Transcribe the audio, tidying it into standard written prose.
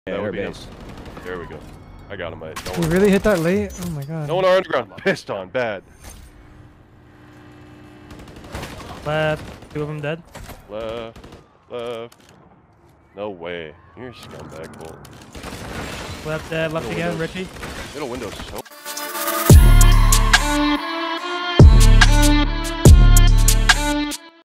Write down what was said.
That would be him. base. There we go. I got him, mate. You really hit that late? Oh my god. No one underground. Pissed on. Bad. Left. 2 of them dead. Left. Left. No way. You're a scumbag, Bolt. Left dead. Left again. Richie. Middle window's so